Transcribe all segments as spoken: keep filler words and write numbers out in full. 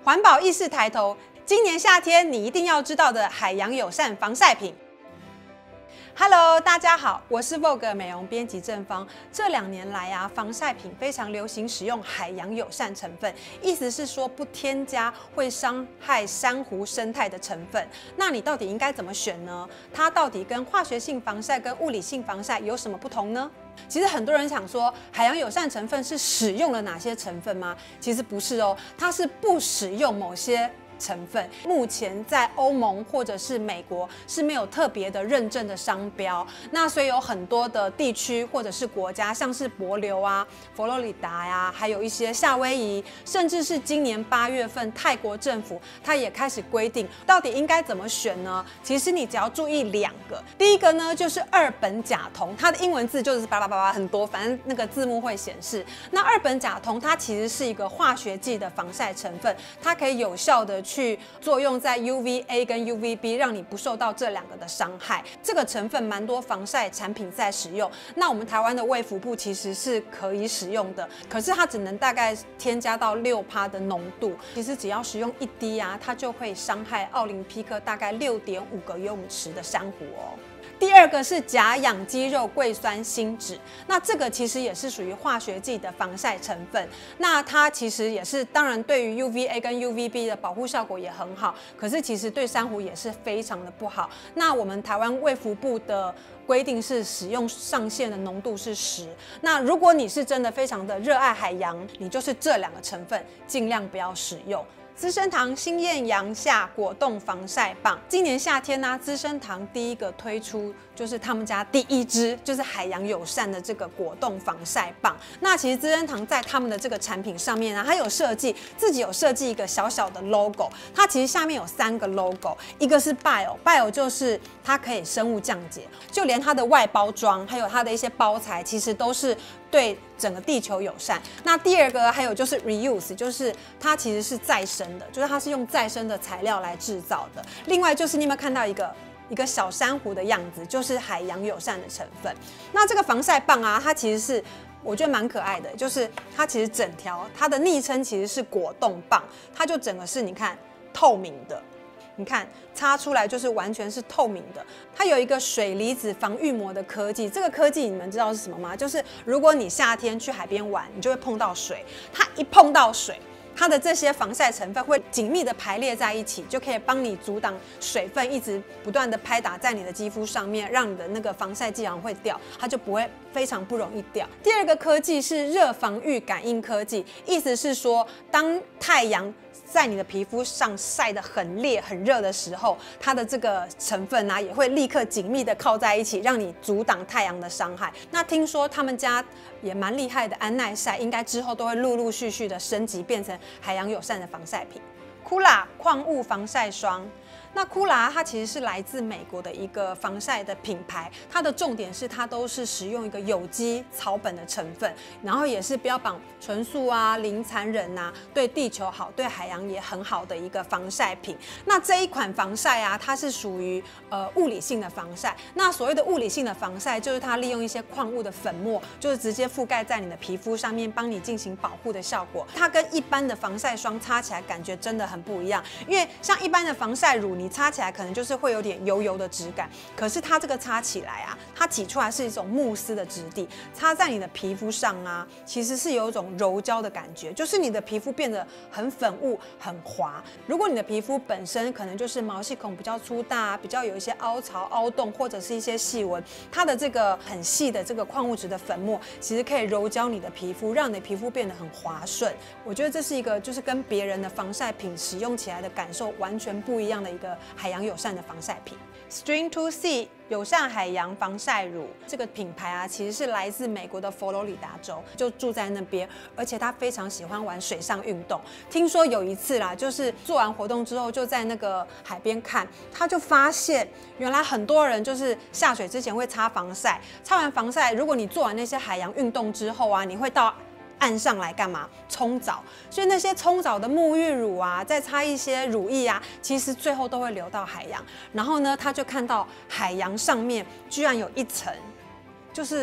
环保意识抬头，今年夏天你一定要知道的海洋友善防晒品。Hello， 大家好，我是 Vogue 美容编辑郑芳。这两年来啊，防晒品非常流行使用海洋友善成分，意思是说不添加会伤害珊瑚生态的成分。那你到底应该怎么选呢？它到底跟化学性防晒跟物理性防晒有什么不同呢？其实很多人想说，海洋友善成分是使用了哪些成分吗？其实不是哦，它是不使用某些成分。目前在欧盟或者是美国是没有特别的认证的商标，那所以有很多的地区或者是国家，像是帛琉啊、佛罗里达呀、啊，还有一些夏威夷，甚至是今年八月份泰国政府它也开始规定，到底应该怎么选呢？其实你只要注意两个，第一个呢就是二苯甲酮，它的英文字就是巴拉巴拉很多，反正那个字幕会显示。那二苯甲酮它其实是一个化学剂的防晒成分，它可以有效的去作用在 U V A 跟 U V B， 让你不受到这两个的伤害。这个成分蛮多防晒产品在使用，那我们台湾的卫福部其实是可以使用的，可是它只能大概添加到 百分之六 的浓度。其实只要使用一滴啊，它就会伤害奥林匹克大概 六点五个游泳池的珊瑚哦。第二个是甲氧肌肉桂酸锌酯，那这个其实也是属于化学剂的防晒成分。那它其实也是，当然对于 U V A 跟 U V B 的保护效果也很好，可是其实对珊瑚也是非常的不好。那我们台湾卫福部的规定是使用上限的浓度是十。那如果你是真的非常的热爱海洋，你就是这两个成分尽量不要使用。资生堂新艳阳夏果冻防晒棒，今年夏天呢、啊，资生堂第一个推出就是他们家第一支就是海洋友善的这个果冻防晒棒。那其实资生堂在他们的这个产品上面呢、啊，它有设计自己有设计一个小小的 logo， 它其实下面有三个 logo， 一个是 bio，bio 就是它可以生物降解，就连它的外包装还有它的一些包材，其实都是对整个地球友善。那第二个还有就是 reuse， 就是它其实是再生的，就是它是用再生的材料来制造的。另外就是你有没有看到一个一个小珊瑚的样子，就是海洋友善的成分。那这个防晒棒啊，它其实是我觉得蛮可爱的，就是它其实整条它的昵称其实是果冻棒，它就整个是你看透明的。你看，擦出来就是完全是透明的。它有一个水离子防御膜的科技，这个科技你们知道是什么吗？就是如果你夏天去海边玩，你就会碰到水，它一碰到水，它的这些防晒成分会紧密的排列在一起，就可以帮你阻挡水分一直不断的拍打在你的肌肤上面，让你的那个防晒剂好会掉，它就不会非常不容易掉。第二个科技是热防御感应科技，意思是说，当太阳在你的皮肤上晒得很烈、很热的时候，它的这个成分啊也会立刻紧密的靠在一起，让你阻挡太阳的伤害。那听说他们家也蛮厉害的，安耐晒应该之后都会陆陆续续的升级，变成海洋友善的防晒品。Coola 矿物防晒霜。那 Coola 它其实是来自美国的一个防晒的品牌，它的重点是它都是使用一个有机草本的成分，然后也是标榜纯素啊、零残忍啊，对地球好、对海洋也很好的一个防晒品。那这一款防晒啊，它是属于呃物理性的防晒。那所谓的物理性的防晒，就是它利用一些矿物的粉末，就是直接覆盖在你的皮肤上面，帮你进行保护的效果。它跟一般的防晒霜擦起来感觉真的很不一样，因为像一般的防晒乳，你擦起来可能就是会有点油油的质感，可是它这个擦起来啊，它挤出来是一种慕斯的质地，擦在你的皮肤上啊，其实是有一种柔焦的感觉，就是你的皮肤变得很粉雾、很滑。如果你的皮肤本身可能就是毛细孔比较粗大，比较有一些凹槽、凹洞或者是一些细纹，它的这个很细的这个矿物质的粉末，其实可以柔焦你的皮肤，让你的皮肤变得很滑顺。我觉得这是一个就是跟别人的防晒品使用起来的感受完全不一样的一个海洋友善的防晒品。Stream to Sea 友善海洋防晒乳这个品牌啊，其实是来自美国的佛罗里达州，就住在那边，而且他非常喜欢玩水上运动。听说有一次啦，就是做完活动之后，就在那个海边看，他就发现原来很多人就是下水之前会擦防晒，擦完防晒，如果你做完那些海洋运动之后啊，你会到岸上来干嘛？冲澡。所以那些冲澡的沐浴乳啊，再擦一些乳液啊，其实最后都会流到海洋。然后呢，他就看到海洋上面居然有一层，就是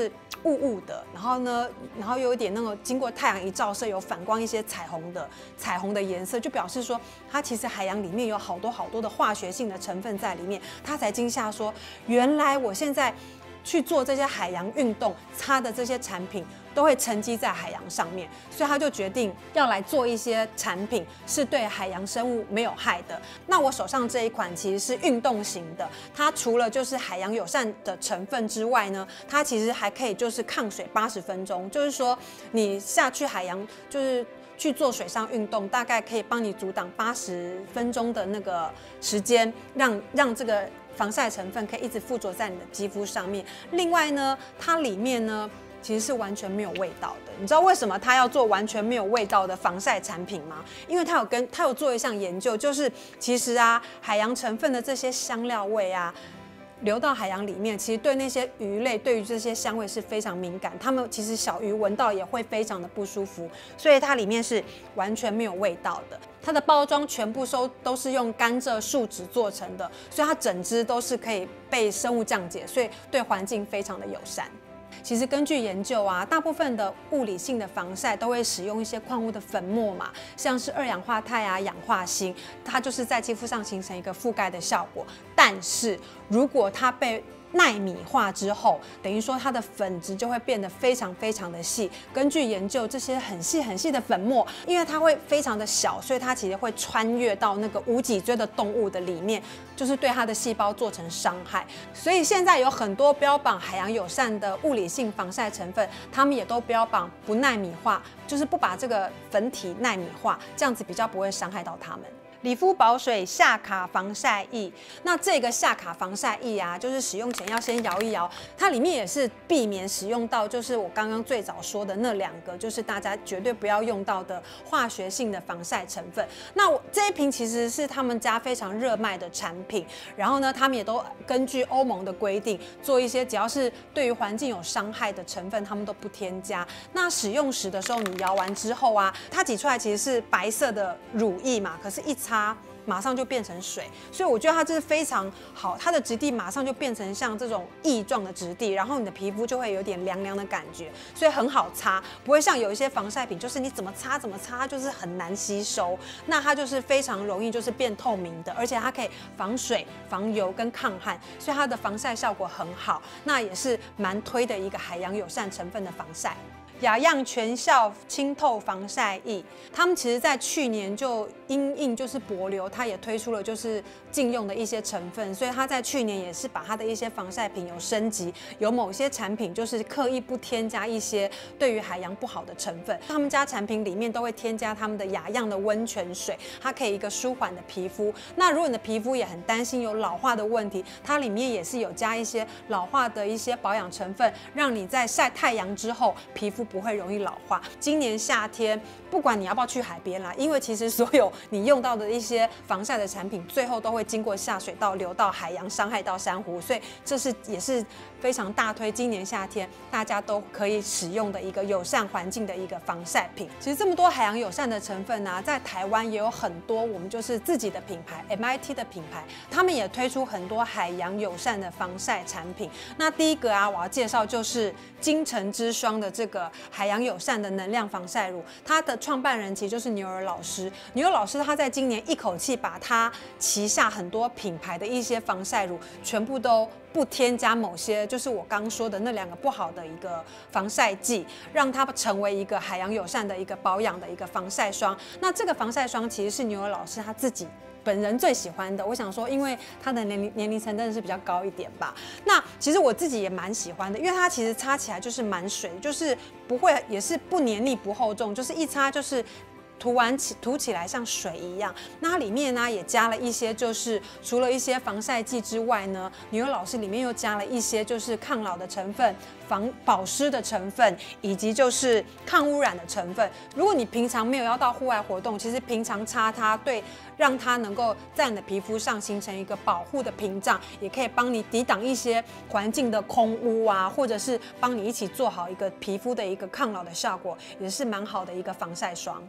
雾雾的，然后呢，然后又有一点那种经过太阳一照射有反光一些彩虹的彩虹的颜色，就表示说它其实海洋里面有好多好多的化学性的成分在里面。他才惊吓说，原来我现在去做这些海洋运动擦的这些产品都会沉积在海洋上面，所以他就决定要来做一些产品是对海洋生物没有害的。那我手上这一款其实是运动型的，它除了就是海洋友善的成分之外呢，它其实还可以就是抗水八十分钟，就是说你下去海洋就是去做水上运动，大概可以帮你阻挡八十分钟的那个时间，让让这个防晒成分可以一直附着在你的肌肤上面。另外呢，它里面呢其实是完全没有味道的。你知道为什么它要做完全没有味道的防晒产品吗？因为它有跟它有做一项研究，就是其实啊，海洋成分的这些香料味啊，流到海洋里面，其实对那些鱼类对于这些香味是非常敏感，它们其实小鱼闻到也会非常的不舒服，所以它里面是完全没有味道的。它的包装全部都都是用甘蔗树脂做成的，所以它整支都是可以被生物降解，所以对环境非常的友善。其实根据研究啊，大部分的物理性的防晒都会使用一些矿物的粉末嘛，像是二氧化钛啊、氧化锌，它就是在肌肤上形成一个覆盖的效果。但是如果它被奈米化之后，等于说它的粉质就会变得非常非常的细。根据研究，这些很细很细的粉末，因为它会非常的小，所以它其实会穿越到那个无脊椎的动物的里面，就是对它的细胞做成伤害。所以现在有很多标榜海洋友善的物理性防晒成分，它们也都标榜不奈米化，就是不把这个粉体奈米化，这样子比较不会伤害到它们。理肤宝水夏卡防晒液，那这个夏卡防晒液啊，就是使用前要先摇一摇，它里面也是避免使用到，就是我刚刚最早说的那两个，就是大家绝对不要用到的化学性的防晒成分。那我这一瓶其实是他们家非常热卖的产品，然后呢，他们也都根据欧盟的规定做一些只要是对于环境有伤害的成分，他们都不添加。那使用时的时候，你摇完之后啊，它挤出来其实是白色的乳液嘛，可是一擦马上就变成水，所以我觉得它这是非常好，它的质地马上就变成像这种液状的质地，然后你的皮肤就会有点凉凉的感觉，所以很好擦，不会像有一些防晒品，就是你怎么擦怎么擦，它就是很难吸收。那它就是非常容易就是变透明的，而且它可以防水、防油跟抗汗，所以它的防晒效果很好。那也是蛮推的一个海洋友善成分的防晒。雅漾全效清透防晒液，他们其实在去年就因应就是帛琉，它也推出了就是禁用的一些成分，所以它在去年也是把它的一些防晒品有升级，有某些产品就是刻意不添加一些对于海洋不好的成分。他们家产品里面都会添加他们的雅漾的温泉水，它可以一个舒缓的皮肤。那如果你的皮肤也很担心有老化的问题，它里面也是有加一些老化的一些保养成分，让你在晒太阳之后皮肤不会容易老化。今年夏天，不管你要不要去海边啦，因为其实所有你用到的一些防晒的产品，最后都会经过下水道流到海洋，伤害到珊瑚，所以这是也是非常大推。今年夏天大家都可以使用的一个友善环境的一个防晒品。其实这么多海洋友善的成分啊，在台湾也有很多我们就是自己的品牌 M I T 的品牌，他们也推出很多海洋友善的防晒产品。那第一个啊，我要介绍就是金城之霜的这个海洋友善的能量防晒乳，它的创办人其实就是牛尔老师。牛尔老师他在今年一口气把他旗下很多品牌的一些防晒乳全部都不添加某些就是我刚说的那两个不好的一个防晒剂，让它成为一个海洋友善的一个保养的一个防晒霜。那这个防晒霜其实是牛尔老师他自己本人最喜欢的，我想说，因为他的年龄年龄层真的是比较高一点吧。那其实我自己也蛮喜欢的，因为它其实擦起来就是蛮水，就是不会，也是不黏腻不厚重，就是一擦就是涂完起涂起来像水一样。那它里面呢也加了一些，就是除了一些防晒剂之外呢，牛尔老师里面又加了一些就是抗老的成分、防保湿的成分，以及就是抗污染的成分。如果你平常没有要到户外活动，其实平常擦它，对，让它能够在你的皮肤上形成一个保护的屏障，也可以帮你抵挡一些环境的空污啊，或者是帮你一起做好一个皮肤的一个抗老的效果，也是蛮好的一个防晒霜。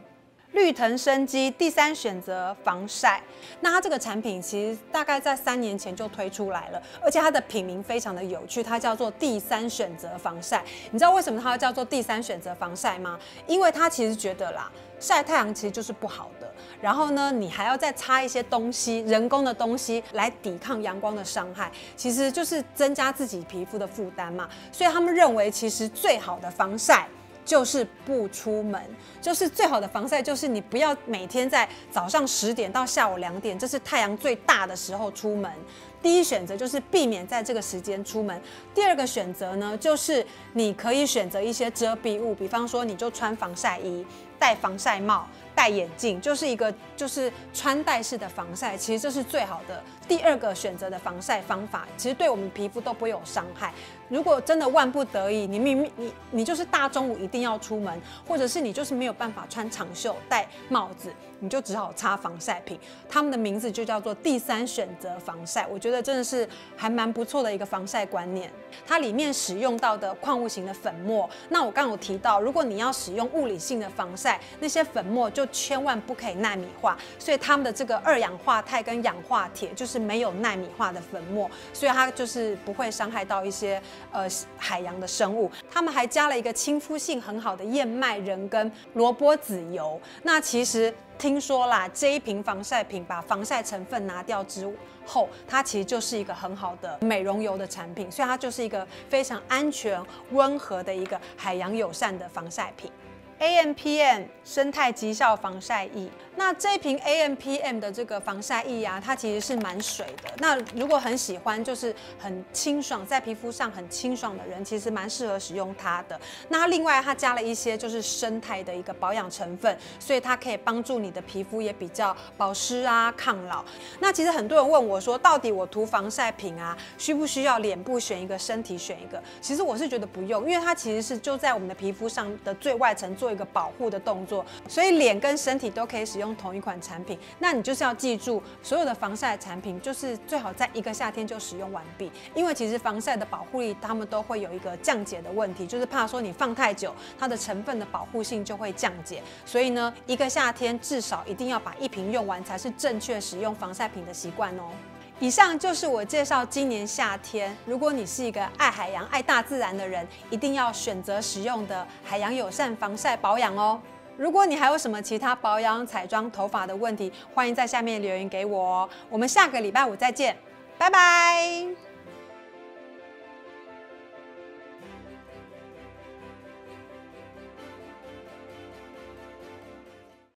绿藤生机第三选择防晒。那它这个产品其实大概在三年前就推出来了，而且它的品名非常的有趣，它叫做第三选择防晒。你知道为什么它叫做第三选择防晒吗？因为它其实觉得啦，晒太阳其实就是不好的。然后呢，你还要再擦一些东西，人工的东西来抵抗阳光的伤害，其实就是增加自己皮肤的负担嘛。所以他们认为，其实最好的防晒就是不出门，就是最好的防晒，就是你不要每天在早上十点到下午两点，这是太阳最大的时候出门。第一选择就是避免在这个时间出门。第二个选择呢，就是你可以选择一些遮蔽物，比方说你就穿防晒衣、戴防晒帽、戴眼镜，就是一个就是穿戴式的防晒，其实这是最好的第二个选择的防晒方法。其实对我们皮肤都不会有伤害。如果真的万不得已，你明明你你就是大中午一定要出门，或者是你就是没有办法穿长袖、戴帽子，你就只好擦防晒品。他们的名字就叫做第三选择防晒，我觉得真的是还蛮不错的一个防晒观念。它里面使用到的矿物型的粉末，那我刚刚有提到，如果你要使用物理性的防晒，那些粉末就千万不可以纳米化，所以他们的这个二氧化钛跟氧化铁就是没有纳米化的粉末，所以它就是不会伤害到一些呃海洋的生物。他们还加了一个亲肤性很好的燕麦仁跟萝卜籽油。那其实听说啦，这一瓶防晒品把防晒成分拿掉之后，它其实就是一个很好的美容油的产品，所以它就是一个非常安全、温和的一个海洋友善的防晒品。A M P M 生态极效防晒液，那这一瓶 A M P M 的这个防晒液啊，它其实是蛮水的。那如果很喜欢就是很清爽，在皮肤上很清爽的人，其实蛮适合使用它的。那另外它加了一些就是生态的一个保养成分，所以它可以帮助你的皮肤也比较保湿啊、抗老。那其实很多人问我说，到底我涂防晒品啊，需不需要脸部选一个，身体选一个？其实我是觉得不用，因为它其实是就在我们的皮肤上的最外层做一个保护的动作，所以脸跟身体都可以使用同一款产品。那你就是要记住，所有的防晒产品就是最好在一个夏天就使用完毕，因为其实防晒的保护力，它们都会有一个降解的问题，就是怕说你放太久，它的成分的保护性就会降解。所以呢，一个夏天至少一定要把一瓶用完，才是正确使用防晒品的习惯哦。以上就是我介绍今年夏天，如果你是一个爱海洋、爱大自然的人，一定要选择使用的海洋友善防晒保养哦。如果你还有什么其他保养、彩妆、头发的问题，欢迎在下面留言给我哦。我们下个礼拜五再见，拜拜。